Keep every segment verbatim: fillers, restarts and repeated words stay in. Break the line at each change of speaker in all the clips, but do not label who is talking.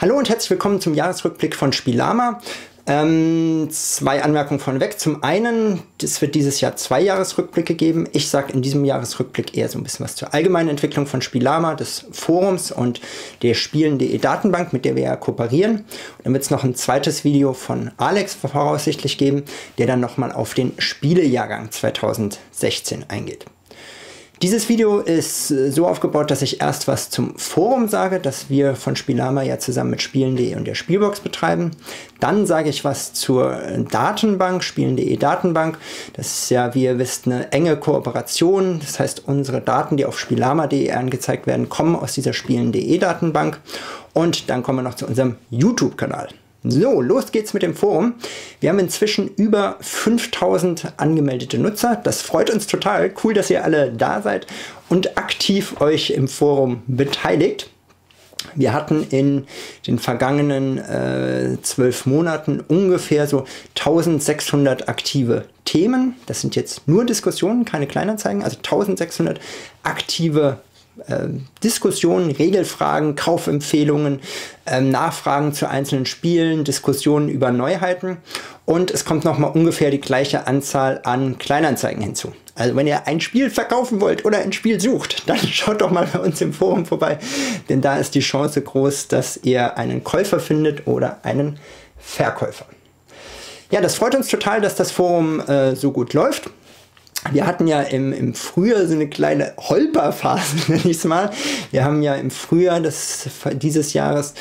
Hallo und herzlich willkommen zum Jahresrückblick von Spielama. Ähm, zwei Anmerkungen vorneweg. Zum einen, es wird dieses Jahr zwei Jahresrückblicke geben. Ich sage in diesem Jahresrückblick eher so ein bisschen was zur allgemeinen Entwicklung von Spielama, des Forums und der Spielen punkt de Datenbank, mit der wir ja kooperieren. Und dann wird es noch ein zweites Video von Alex voraussichtlich geben, der dann nochmal auf den Spielejahrgang zweitausendsechzehn eingeht. Dieses Video ist so aufgebaut, dass ich erst was zum Forum sage, das wir von Spielama ja zusammen mit Spielen punkt de und der Spielbox betreiben. Dann sage ich was zur Datenbank, Spielen punkt de Datenbank. Das ist ja, wie ihr wisst, eine enge Kooperation. Das heißt, unsere Daten, die auf spielama punkt de angezeigt werden, kommen aus dieser Spielen punkt de Datenbank. Und dann kommen wir noch zu unserem YouTube-Kanal. So, los geht's mit dem Forum. Wir haben inzwischen über fünftausend angemeldete Nutzer. Das freut uns total. Cool, dass ihr alle da seid und aktiv euch im Forum beteiligt. Wir hatten in den vergangenen äh, zwölf Monaten ungefähr so eintausendsechshundert aktive Themen. Das sind jetzt nur Diskussionen, keine Kleinanzeigen. Also eintausendsechshundert aktive Äh, Diskussionen, Regelfragen, Kaufempfehlungen, äh, Nachfragen zu einzelnen Spielen, Diskussionen über Neuheiten und es kommt nochmal ungefähr die gleiche Anzahl an Kleinanzeigen hinzu. Also wenn ihr ein Spiel verkaufen wollt oder ein Spiel sucht, dann schaut doch mal bei uns im Forum vorbei, denn da ist die Chance groß, dass ihr einen Käufer findet oder einen Verkäufer. Ja, das freut uns total, dass das Forum äh, so gut läuft. Wir hatten ja im, im Frühjahr so eine kleine Holperphase, nenne ich es mal. Wir haben ja im Frühjahr des, dieses Jahres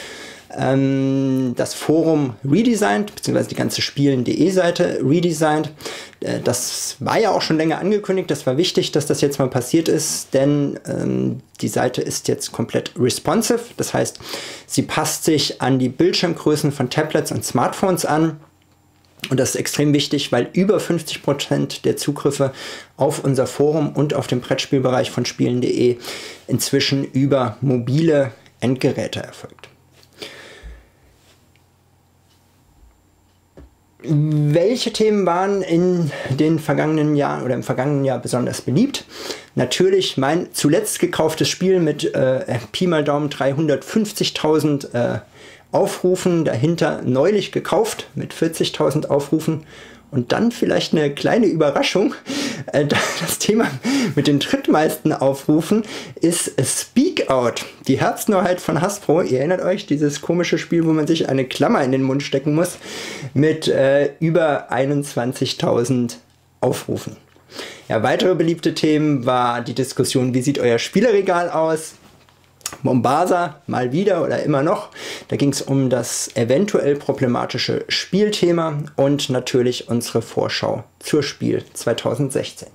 ähm, das Forum redesigned, beziehungsweise die ganze Spielen punkt de Seite redesigned. Äh, das war ja auch schon länger angekündigt. Das war wichtig, dass das jetzt mal passiert ist, denn ähm, die Seite ist jetzt komplett responsive. Das heißt, sie passt sich an die Bildschirmgrößen von Tablets und Smartphones an. Und das ist extrem wichtig, weil über fünfzig Prozent der Zugriffe auf unser Forum und auf den Brettspielbereich von Spielen punkt de inzwischen über mobile Endgeräte erfolgt. Welche Themen waren in den vergangenen Jahren oder im vergangenen Jahr besonders beliebt? Natürlich mein zuletzt gekauftes Spiel mit äh, Pi mal Daumen dreihundertfünfzigtausend äh, Aufrufen, dahinter neulich gekauft mit vierzigtausend Aufrufen und dann vielleicht eine kleine Überraschung. Äh, das Thema mit den drittmeisten Aufrufen ist Speak Out, die Herzneuheit von Hasbro. Ihr erinnert euch, dieses komische Spiel, wo man sich eine Klammer in den Mund stecken muss, mit äh, über einundzwanzigtausend Aufrufen. Ja, weitere beliebte Themen war die Diskussion, wie sieht euer Spieleregal aus? Mombasa, mal wieder oder immer noch. Da ging es um das eventuell problematische Spielthema und natürlich unsere Vorschau zur Spiel zweitausendsechzehn.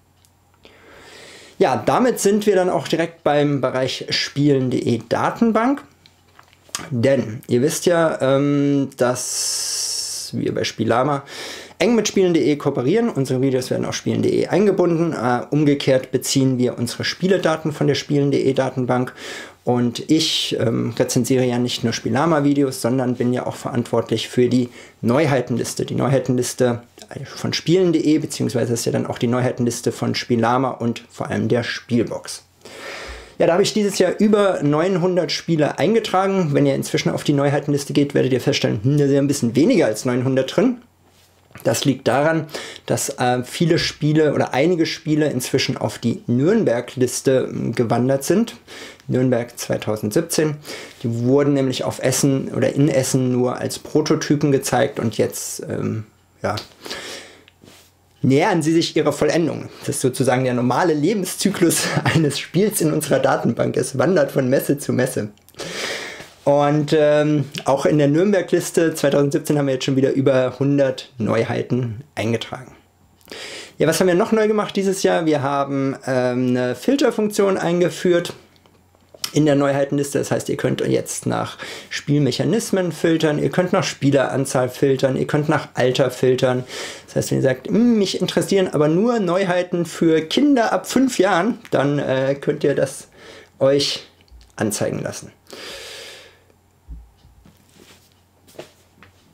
Ja, damit sind wir dann auch direkt beim Bereich Spielen punkt de Datenbank. Denn ihr wisst ja, ähm, dass wir bei Spielama eng mit Spielen punkt de kooperieren. Unsere Videos werden auf Spielen punkt de eingebunden. Uh, umgekehrt beziehen wir unsere Spieledaten von der Spielen punkt de Datenbank. Und ich ähm, rezensiere ja nicht nur Spielama-Videos, sondern bin ja auch verantwortlich für die Neuheitenliste. Die Neuheitenliste von Spielen punkt de, beziehungsweise ist ja dann auch die Neuheitenliste von Spielama und vor allem der Spielbox. Ja, da habe ich dieses Jahr über neunhundert Spiele eingetragen. Wenn ihr inzwischen auf die Neuheitenliste geht, werdet ihr feststellen, hm, da sind ein bisschen weniger als neunhundert drin. Das liegt daran, dass äh, viele Spiele oder einige Spiele inzwischen auf die Nürnberg-Liste äh, gewandert sind. Nürnberg zweitausendsiebzehn. Die wurden nämlich auf Essen oder in Essen nur als Prototypen gezeigt und jetzt ähm, ja, nähern sie sich ihrer Vollendung. Das ist sozusagen der normale Lebenszyklus eines Spiels in unserer Datenbank. Es wandert von Messe zu Messe. Und ähm, auch in der Nürnberg-Liste zweitausendsiebzehn haben wir jetzt schon wieder über hundert Neuheiten eingetragen. Ja, was haben wir noch neu gemacht dieses Jahr? Wir haben ähm, eine Filterfunktion eingeführt in der Neuheitenliste. Das heißt, ihr könnt jetzt nach Spielmechanismen filtern, ihr könnt nach Spieleranzahl filtern, ihr könnt nach Alter filtern. Das heißt, wenn ihr sagt, mich interessieren aber nur Neuheiten für Kinder ab fünf Jahren, dann äh, könnt ihr das euch anzeigen lassen.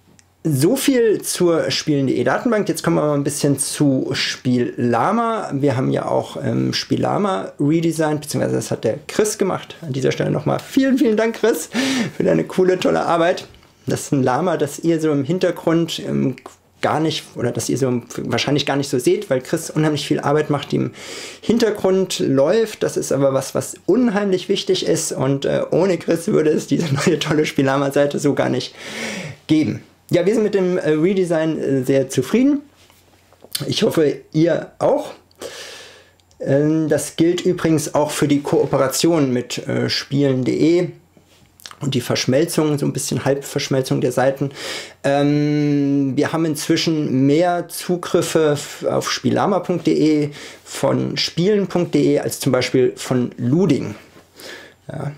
So viel zur Spielen punkt de Datenbank. Jetzt kommen wir mal ein bisschen zu Spiellama. Wir haben ja auch ähm, Spiellama redesigned, beziehungsweise das hat der Chris gemacht. An dieser Stelle nochmal vielen, vielen Dank, Chris, für deine coole, tolle Arbeit. Das ist ein Lama, das ihr so im Hintergrund ähm, gar nicht, oder dass ihr so wahrscheinlich gar nicht so seht, weil Chris unheimlich viel Arbeit macht, die im Hintergrund läuft. Das ist aber was, was unheimlich wichtig ist, und äh, ohne Chris würde es diese neue tolle Spiellama-Seite so gar nicht geben. Ja, wir sind mit dem äh, Redesign äh, sehr zufrieden. Ich hoffe, ihr auch. Ähm, das gilt übrigens auch für die Kooperation mit äh, Spielen punkt de und die Verschmelzung, so ein bisschen Halbverschmelzung der Seiten. Ähm, wir haben inzwischen mehr Zugriffe auf spiellama punkt de von Spielen punkt de als zum Beispiel von Luding. Ja.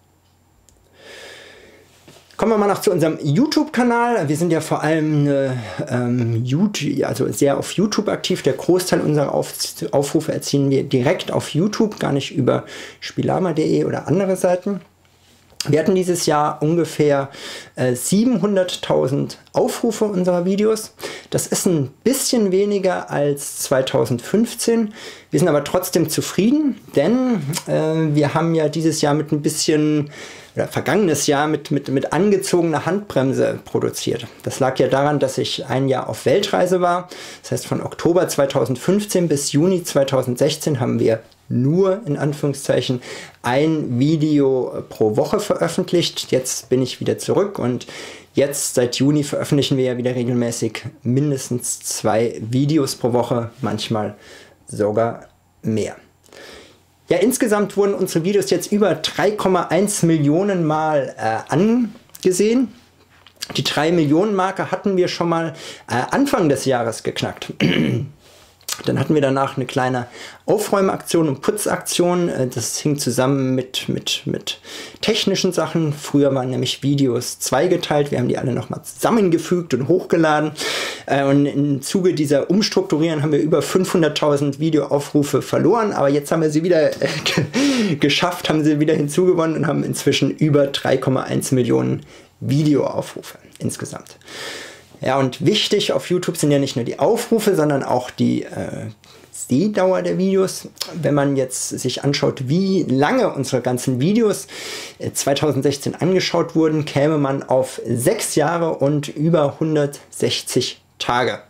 Kommen wir mal noch zu unserem YouTube-Kanal. Wir sind ja vor allem äh, ähm, YouTube, also sehr auf YouTube aktiv. Der Großteil unserer auf Aufrufe erzielen wir direkt auf YouTube, gar nicht über spiellama punkt de oder andere Seiten. Wir hatten dieses Jahr ungefähr äh, siebenhunderttausend Aufrufe unserer Videos. Das ist ein bisschen weniger als zweitausendfünfzehn. Wir sind aber trotzdem zufrieden, denn äh, wir haben ja dieses Jahr mit ein bisschen, oder vergangenes Jahr mit, mit, mit angezogener Handbremse produziert. Das lag ja daran, dass ich ein Jahr auf Weltreise war. Das heißt, von Oktober zweitausendfünfzehn bis Juni zweitausendsechzehn haben wir nur in Anführungszeichen ein Video pro Woche veröffentlicht. Jetzt bin ich wieder zurück, und jetzt seit Juni veröffentlichen wir ja wieder regelmäßig mindestens zwei Videos pro Woche, manchmal sogar mehr. Ja, insgesamt wurden unsere Videos jetzt über drei Komma eins Millionen Mal äh, angesehen. Die drei Millionen Marke hatten wir schon mal äh, Anfang des Jahres geknackt. Dann hatten wir danach eine kleine Aufräumaktion und Putzaktion. Das hing zusammen mit, mit, mit technischen Sachen. Früher waren nämlich Videos zweigeteilt. Wir haben die alle nochmal zusammengefügt und hochgeladen. Und im Zuge dieser Umstrukturieren haben wir über fünfhunderttausend Videoaufrufe verloren. Aber jetzt haben wir sie wieder geschafft, haben sie wieder hinzugewonnen und haben inzwischen über drei Komma eins Millionen Videoaufrufe insgesamt. Ja, und wichtig auf YouTube sind ja nicht nur die Aufrufe, sondern auch die äh, Sehdauer der Videos. Wenn man jetzt sich anschaut, wie lange unsere ganzen Videos äh, zweitausendsechzehn angeschaut wurden, käme man auf sechs Jahre und über hundertsechzig Tage.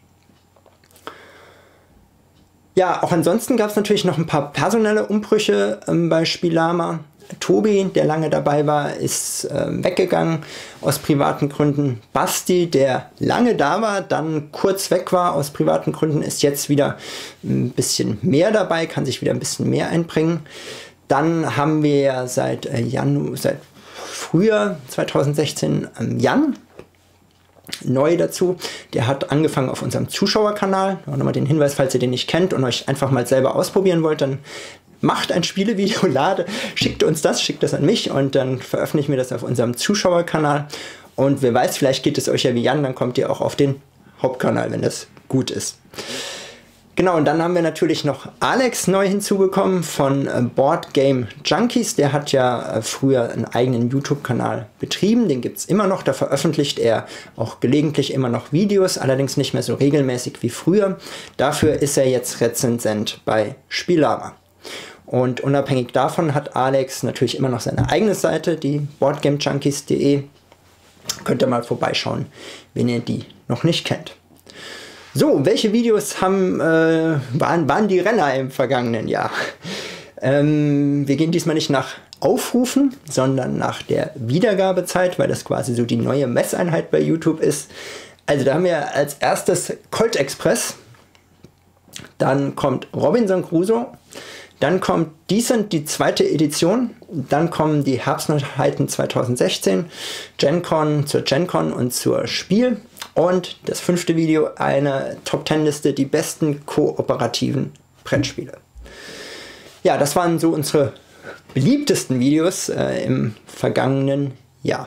Ja, auch ansonsten gab es natürlich noch ein paar personelle Umbrüche ähm, bei Spiellama. Tobi, der lange dabei war, ist äh, weggegangen aus privaten Gründen. Basti, der lange da war, dann kurz weg war aus privaten Gründen, ist jetzt wieder ein bisschen mehr dabei, kann sich wieder ein bisschen mehr einbringen. Dann haben wir seit äh, Januar, seit Frühjahr zweitausendsechzehn ähm, Jan neu dazu. Der hat angefangen auf unserem Zuschauerkanal. Nochmal den Hinweis, falls ihr den nicht kennt und euch einfach mal selber ausprobieren wollt, dann macht ein Spielevideo, lade, schickt uns das, schickt das an mich, und dann veröffentlichen wir das auf unserem Zuschauerkanal. Und wer weiß, vielleicht geht es euch ja wie Jan, dann kommt ihr auch auf den Hauptkanal, wenn das gut ist. Genau, und dann haben wir natürlich noch Alex neu hinzugekommen von äh, Board Game Junkies. Der hat ja äh, früher einen eigenen YouTube-Kanal betrieben, den gibt es immer noch. Da veröffentlicht er auch gelegentlich immer noch Videos, allerdings nicht mehr so regelmäßig wie früher. Dafür ist er jetzt Rezensent bei Spiellama. Und unabhängig davon hat Alex natürlich immer noch seine eigene Seite, die boardgamejunkies punkt de. Könnt ihr mal vorbeischauen, wenn ihr die noch nicht kennt. So, welche Videos haben, äh, waren, waren die Renner im vergangenen Jahr? Ähm, wir gehen diesmal nicht nach Aufrufen, sondern nach der Wiedergabezeit, weil das quasi so die neue Messeinheit bei YouTube ist. Also da haben wir als erstes Colt Express, dann kommt Robinson Crusoe, dann kommt Decent, die zweite Edition, dann kommen die Herbstneuheiten zweitausendsechzehn, GenCon zur GenCon und zur Spiel, und das fünfte Video, eine Top zehn Liste, die besten kooperativen Brettspiele. Ja, das waren so unsere beliebtesten Videos äh, im vergangenen Jahr.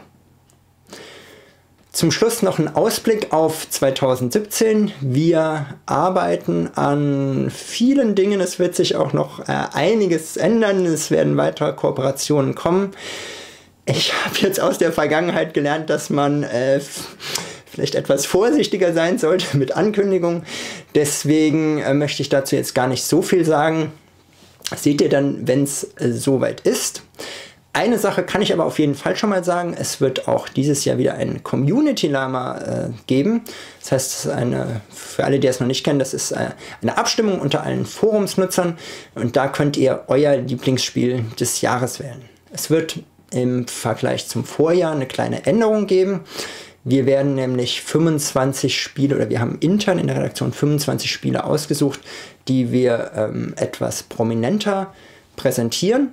Zum Schluss noch ein Ausblick auf zweitausendsiebzehn. Wir arbeiten an vielen Dingen. Es wird sich auch noch äh, einiges ändern. Es werden weitere Kooperationen kommen. Ich habe jetzt aus der Vergangenheit gelernt, dass man äh, vielleicht etwas vorsichtiger sein sollte mit Ankündigungen. Deswegen äh, möchte ich dazu jetzt gar nicht so viel sagen. Das seht ihr dann, wenn es äh, soweit ist. Eine Sache kann ich aber auf jeden Fall schon mal sagen, es wird auch dieses Jahr wieder ein Community-Lama äh, geben. Das heißt, das ist eine, für alle, die es noch nicht kennen, das ist äh, eine Abstimmung unter allen Forumsnutzern und da könnt ihr euer Lieblingsspiel des Jahres wählen. Es wird im Vergleich zum Vorjahr eine kleine Änderung geben. Wir werden nämlich fünfundzwanzig Spiele, oder wir haben intern in der Redaktion fünfundzwanzig Spiele ausgesucht, die wir ähm, etwas prominenter präsentieren.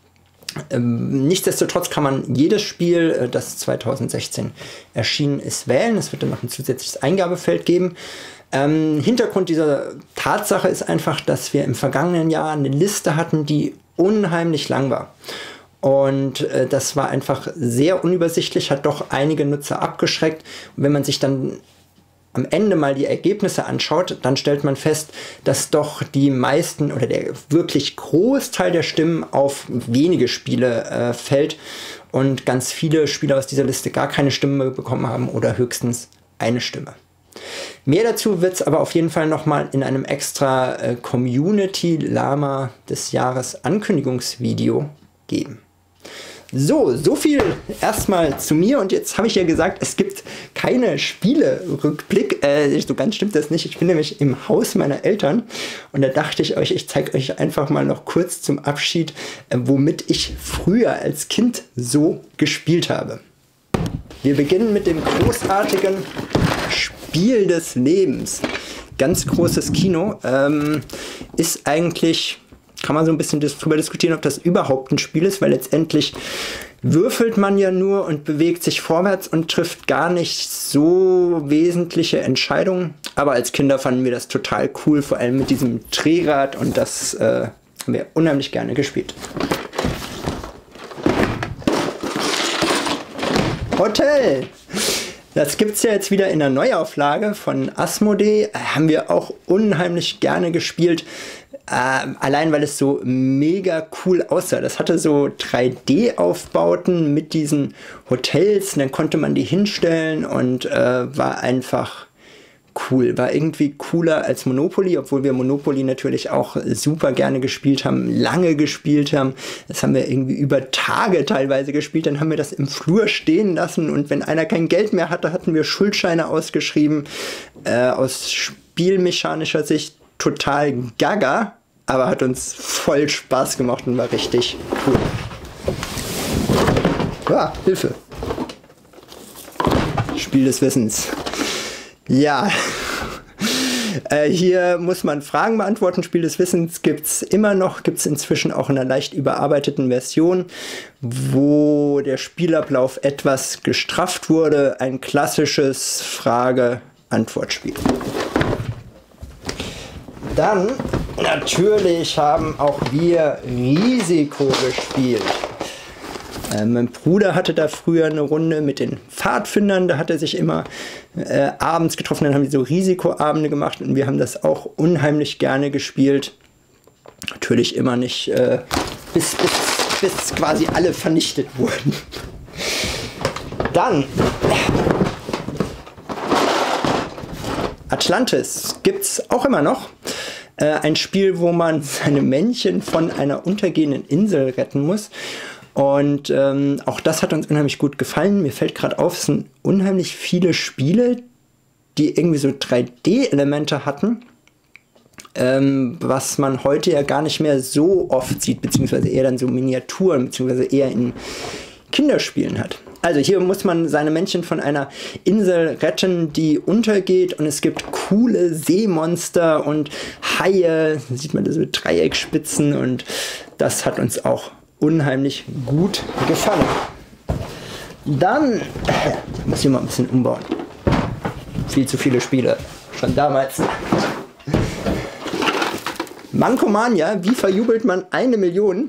Ähm, nichtsdestotrotz kann man jedes Spiel, äh, das zweitausendsechzehn erschienen ist, wählen. Es wird dann noch ein zusätzliches Eingabefeld geben. Ähm, Hintergrund dieser Tatsache ist einfach, dass wir im vergangenen Jahr eine Liste hatten, die unheimlich lang war. Und äh, das war einfach sehr unübersichtlich, hat doch einige Nutzer abgeschreckt. Und wenn man sich dann am Ende mal die Ergebnisse anschaut, dann stellt man fest, dass doch die meisten oder der wirklich Großteil der Stimmen auf wenige Spiele äh, fällt und ganz viele Spieler aus dieser Liste gar keine Stimme bekommen haben oder höchstens eine Stimme. Mehr dazu wird es aber auf jeden Fall nochmal in einem extra äh, Community-Lama des Jahres Ankündigungsvideo geben. So, so viel erstmal zu mir und jetzt habe ich ja gesagt, es gibt keine Spiele-Rückblick. Äh, so ganz stimmt das nicht. Ich bin nämlich im Haus meiner Eltern und da dachte ich euch, ich zeige euch einfach mal noch kurz zum Abschied, äh, womit ich früher als Kind so gespielt habe. Wir beginnen mit dem großartigen Spiel des Lebens. Ganz großes Kino. Ähm, ist eigentlich... kann man so ein bisschen darüber diskutieren, ob das überhaupt ein Spiel ist, weil letztendlich würfelt man ja nur und bewegt sich vorwärts und trifft gar nicht so wesentliche Entscheidungen. Aber als Kinder fanden wir das total cool, vor allem mit diesem Drehrad und das äh, haben wir unheimlich gerne gespielt. Hotel! Das gibt es ja jetzt wieder in der Neuauflage von Asmodee. Haben wir auch unheimlich gerne gespielt. Äh, allein weil es so mega cool aussah. Das hatte so drei D Aufbauten mit diesen Hotels. Und dann konnte man die hinstellen und äh, war einfach cool. War irgendwie cooler als Monopoly, obwohl wir Monopoly natürlich auch super gerne gespielt haben, lange gespielt haben. Das haben wir irgendwie über Tage teilweise gespielt. Dann haben wir das im Flur stehen lassen und wenn einer kein Geld mehr hatte, hatten wir Schuldscheine ausgeschrieben. Äh, aus spielmechanischer Sicht total gaga, aber hat uns voll Spaß gemacht und war richtig cool. Ah, Hilfe! Spiel des Wissens. Ja, äh, hier muss man Fragen beantworten. Spiel des Wissens gibt es immer noch, gibt es inzwischen auch in einer leicht überarbeiteten Version, wo der Spielablauf etwas gestrafft wurde. Ein klassisches Frage-Antwort-Spiel. Dann, natürlich haben auch wir Risiko gespielt. Äh, mein Bruder hatte da früher eine Runde mit den Pfadfindern, da hat er sich immer äh, abends getroffen, dann haben wir so Risikoabende gemacht und wir haben das auch unheimlich gerne gespielt. Natürlich immer nicht, äh, bis, bis, bis quasi alle vernichtet wurden. Dann Atlantis gibt es auch immer noch. Äh, ein Spiel, wo man seine Männchen von einer untergehenden Insel retten muss. Und ähm, auch das hat uns unheimlich gut gefallen. Mir fällt gerade auf, es sind unheimlich viele Spiele, die irgendwie so drei D Elemente hatten, ähm, was man heute ja gar nicht mehr so oft sieht, beziehungsweise eher dann so Miniaturen, beziehungsweise eher in Kinderspielen hat. Also hier muss man seine Männchen von einer Insel retten, die untergeht und es gibt coole Seemonster und Haie, da sieht man da so Dreieckspitzen und das hat uns auch unheimlich gut gefallen. Dann ich muss ich mal ein bisschen umbauen. Viel zu viele Spiele, schon damals. Mankomania, wie verjubelt man eine Million?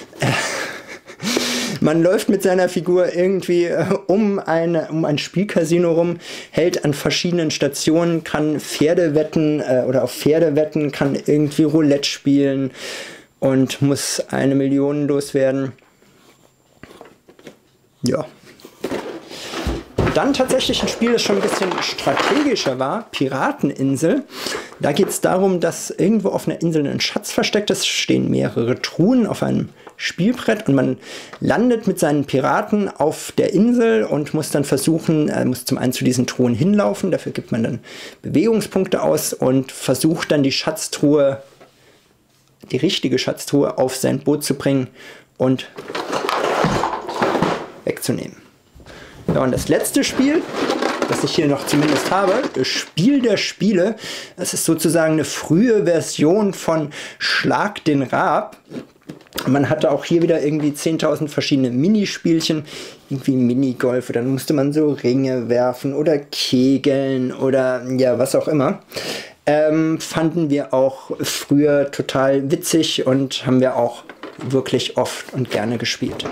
Man läuft mit seiner Figur irgendwie äh, um, eine, um ein Spielcasino rum, hält an verschiedenen Stationen, kann Pferde wetten äh, oder auf Pferde wetten, kann irgendwie Roulette spielen und muss eine Million loswerden. Ja. Dann tatsächlich ein Spiel, das schon ein bisschen strategischer war, Pirateninsel. Da geht es darum, dass irgendwo auf einer Insel ein Schatz versteckt ist. Es stehen mehrere Truhen auf einem Spielbrett und man landet mit seinen Piraten auf der Insel und muss dann versuchen, äh, muss zum einen zu diesen Truhen hinlaufen. Dafür gibt man dann Bewegungspunkte aus und versucht dann die Schatztruhe, die richtige Schatztruhe auf sein Boot zu bringen und wegzunehmen. Ja, und das letzte Spiel, das ich hier noch zumindest habe, das Spiel der Spiele, das ist sozusagen eine frühe Version von Schlag den Raab. Man hatte auch hier wieder irgendwie zehntausend verschiedene Minispielchen, irgendwie Minigolf, dann musste man so Ringe werfen oder kegeln oder ja, was auch immer. Ähm, fanden wir auch früher total witzig und haben wir auch wirklich oft und gerne gespielt.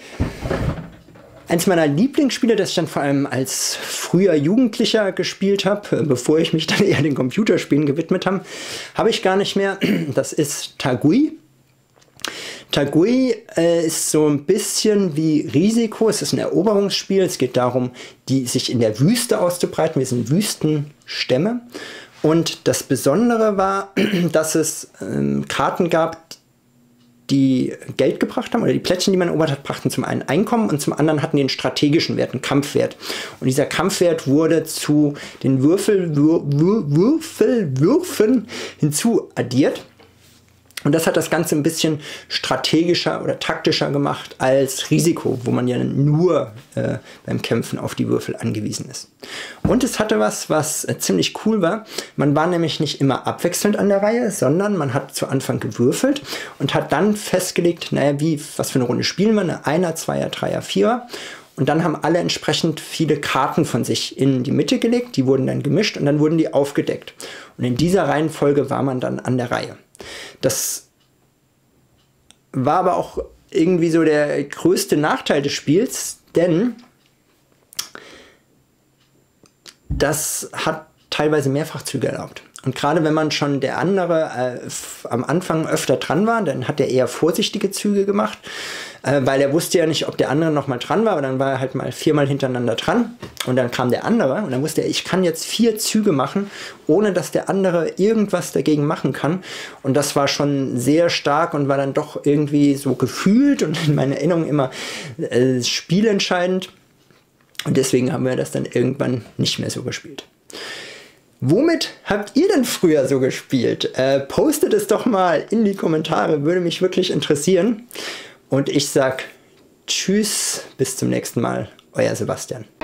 Eins meiner Lieblingsspiele, das ich dann vor allem als früher Jugendlicher gespielt habe, bevor ich mich dann eher den Computerspielen gewidmet habe, habe ich gar nicht mehr. Das ist Tagui. Tagui äh, ist so ein bisschen wie Risiko. Es ist ein Eroberungsspiel. Es geht darum, die, sich in der Wüste auszubreiten. Wir sind Wüstenstämme. Und das Besondere war, dass es ähm, Karten gab, die Geld gebracht haben, oder die Plättchen, die man erobert hat, brachten zum einen Einkommen und zum anderen hatten die einen strategischen Wert, einen Kampfwert. Und dieser Kampfwert wurde zu den Würfel, Wür, Wür, Würfelwürfen hinzu addiert. Und das hat das Ganze ein bisschen strategischer oder taktischer gemacht als Risiko, wo man ja nur äh, beim Kämpfen auf die Würfel angewiesen ist. Und es hatte was, was äh, ziemlich cool war. Man war nämlich nicht immer abwechselnd an der Reihe, sondern man hat zu Anfang gewürfelt und hat dann festgelegt, naja, wie, was für eine Runde spielen wir, eine Einer, Zweier, Dreier, Vierer. Und dann haben alle entsprechend viele Karten von sich in die Mitte gelegt, die wurden dann gemischt und dann wurden die aufgedeckt. Und in dieser Reihenfolge war man dann an der Reihe. Das war aber auch irgendwie so der größte Nachteil des Spiels, denn das hat teilweise Mehrfachzüge erlaubt. Und gerade wenn man schon der andere äh, am Anfang öfter dran war, dann hat er eher vorsichtige Züge gemacht, äh, weil er wusste ja nicht, ob der andere noch mal dran war, aber dann war er halt mal viermal hintereinander dran und dann kam der andere und dann wusste er, ich kann jetzt vier Züge machen, ohne dass der andere irgendwas dagegen machen kann. Und das war schon sehr stark und war dann doch irgendwie so gefühlt und in meiner Erinnerung immer äh, spielentscheidend. Und deswegen haben wir das dann irgendwann nicht mehr so gespielt. Womit habt ihr denn früher so gespielt? Äh, postet es doch mal in die Kommentare, würde mich wirklich interessieren. Und ich sag tschüss, bis zum nächsten Mal, euer Sebastian.